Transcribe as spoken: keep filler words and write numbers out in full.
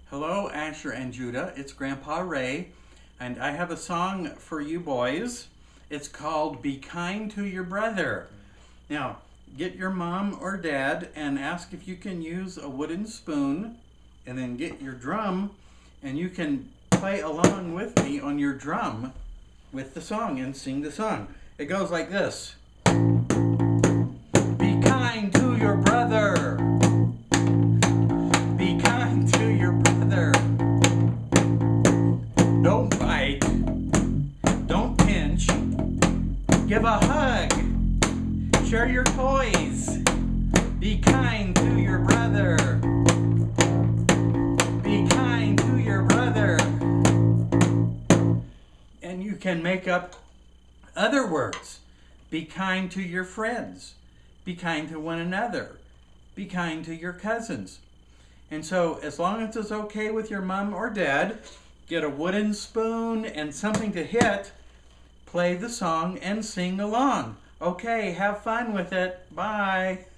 Hello, Asher and Judah. It's Grandpa Ray, and I have a song for you boys. It's called Be Kind to Your Brother. Now, get your mom or dad and ask if you can use a wooden spoon, and then get your drum, and you can play along with me on your drum with the song and sing the song. It goes like this. Be kind to your brother. Be kind to your brother. Don't bite. Don't pinch. Give a hug. Share your toys. Be kind to your brother. Be kind to your brother. And you can make up other words. Be kind to your friends. Be kind to one another. Be kind to your cousins. And so, as long as it's okay with your mom or dad, get a wooden spoon and something to hit, play the song and sing along. Okay, have fun with it. Bye.